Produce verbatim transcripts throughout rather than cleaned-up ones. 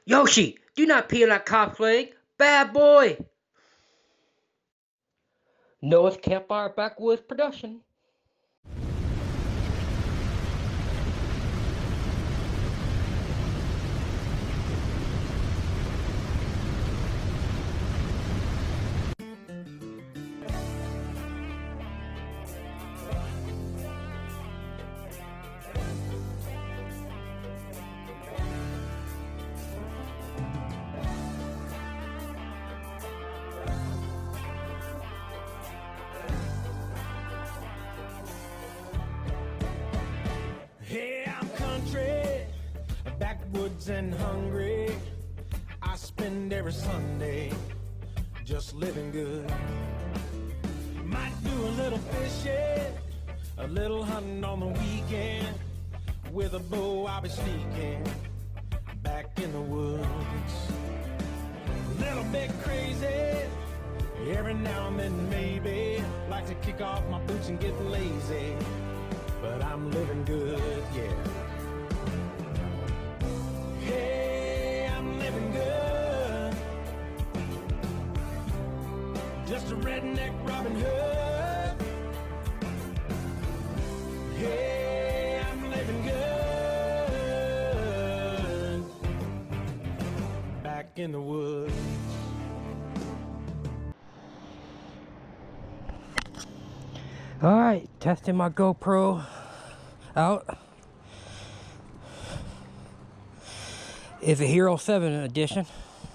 Yoshi, do not pee on that cop's leg. Bad boy. Noah's Campfire Backwoods production. Hey, I'm country, backwoods and hungry. I spend every Sunday just living good. Might do a little fishing, a little hunting on the weekend. With a bow I'll be sneaking back in the woods. A little bit crazy, every now and then maybe. Like to kick off my boots and get lazy, but I'm living good, yeah. Hey, I'm living good. Just a redneck Robin Hood. Hey, I'm living good. Back in the woods. Alright, testing my GoPro out. It's a Hero seven edition.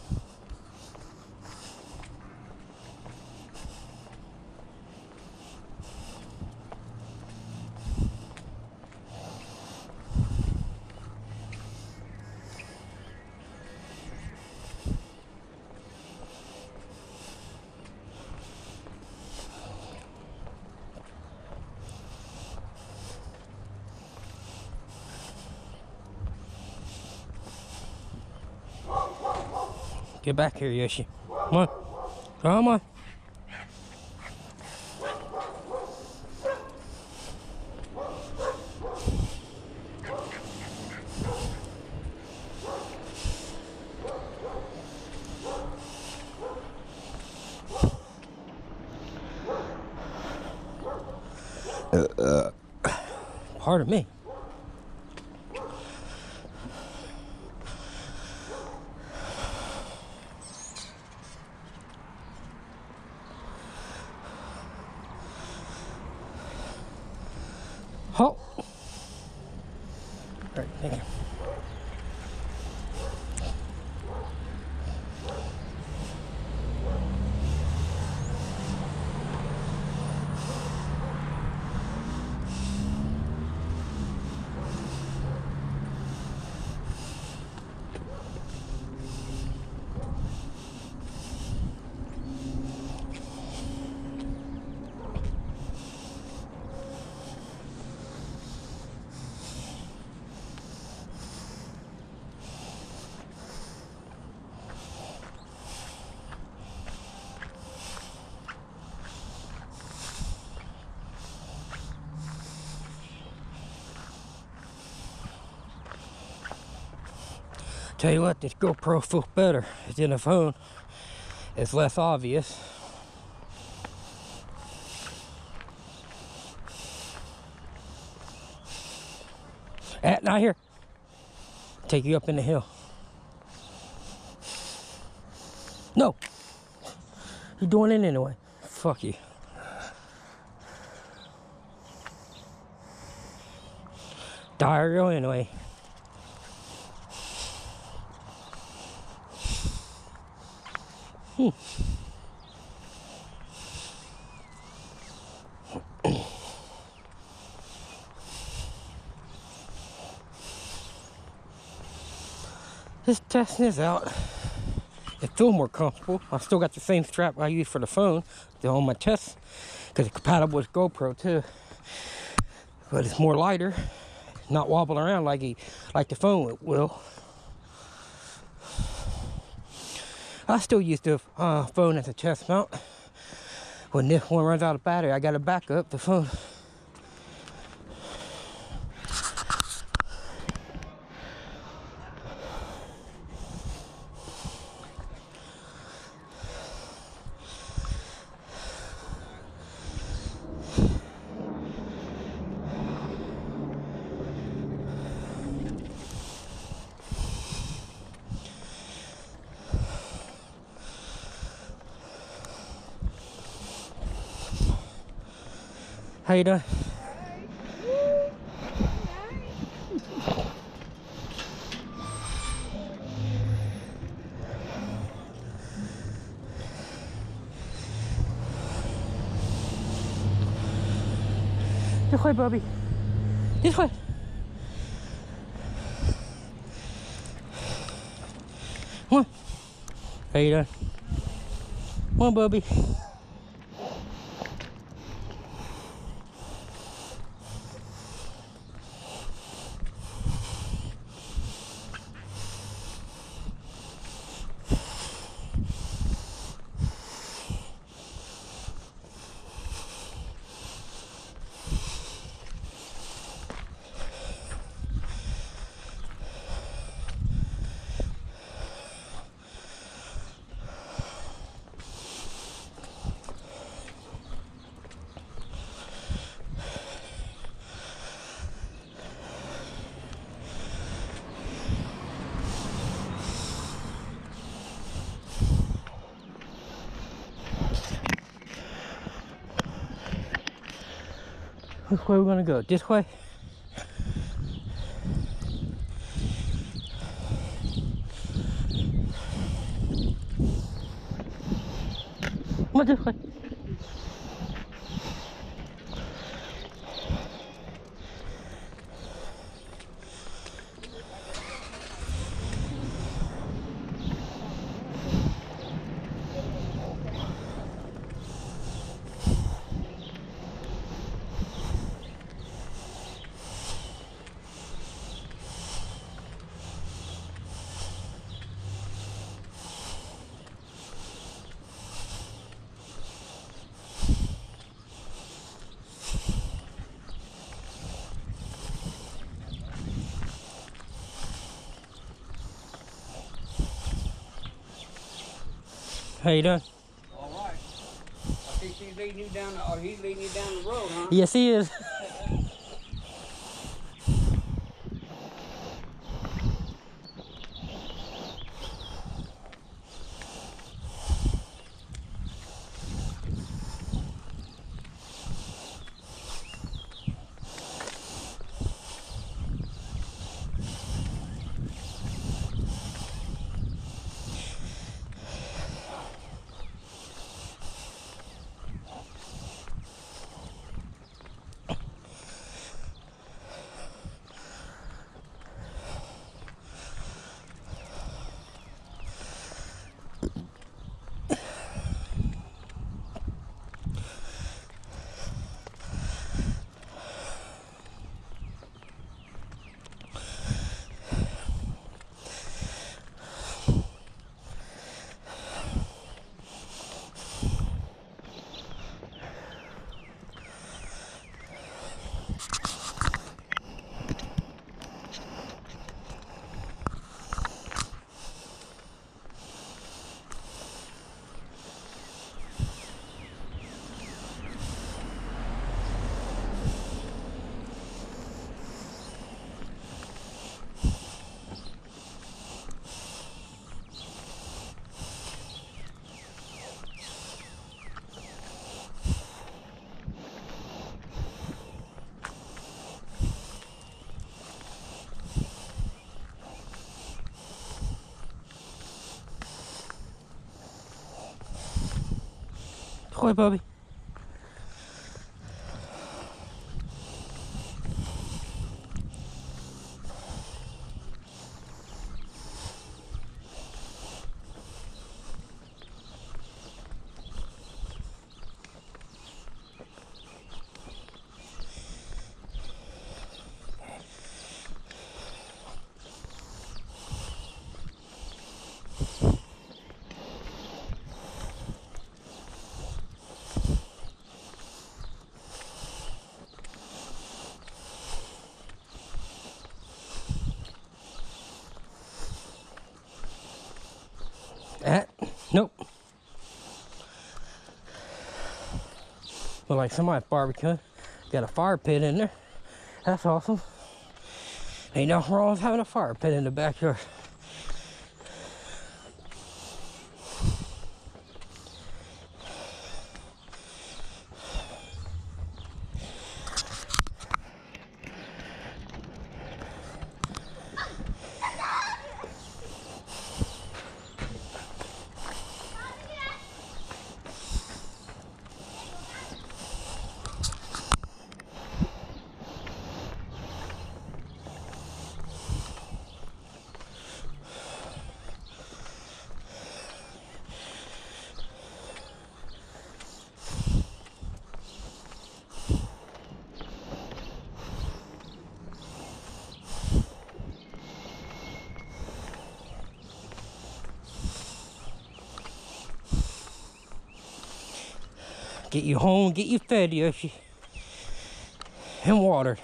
Get back here, Yoshi. Come on. Come on. Uh, uh. Pardon me. Oh. All right, thank you. Tell you what, this GoPro feels better. It's in the phone. It's less obvious. Eh, not here. Take you up in the hill. No. You're doing it anyway. Fuck you. Diarrhea anyway. Hmm. Just testing this out. It feels more comfortable. I still got the same strap I use for the phone on my chest because it's compatible with GoPro too. But it's more lighter, not wobbling around like he, like the phone will. I still use the uh, phone as a chest mount. When this one runs out of battery, I got to back up the phone. How you doing? This way, Bubby. This way. Come on. How you doing? Come on, Bubby. Which way we're gonna go? This way? Come on, this way. How you doing? All right. I think she's leading you down, the, or he's leading you down the road, huh? Yes, he is. Hoi, Bobby. Eh, nope. But like somebody barbecuing, got a fire pit in there. That's awesome. Ain't nothing wrong with having a fire pit in the backyard. Get you home, get you fed, Yoshi, and watered.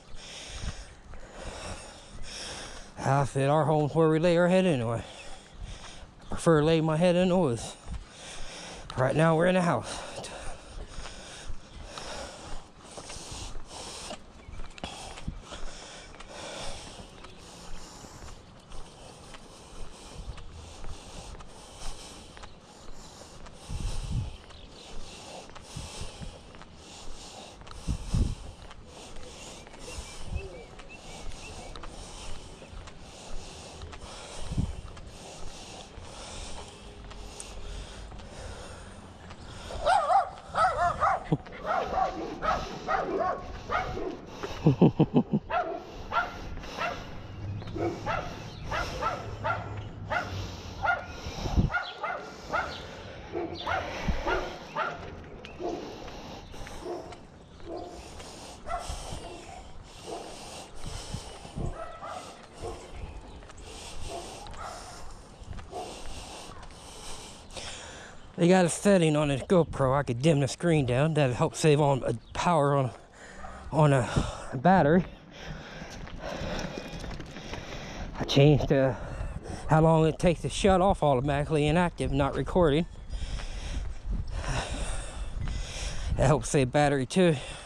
I said our home's where we lay our head anyway. I prefer to lay my head in the woods. Right now we're in the house. They got a setting on this GoPro. I could dim the screen down. That'll help save on uh, power on on a battery. I changed uh, how long it takes to shut off automatically inactive, not recording. That helps save battery too.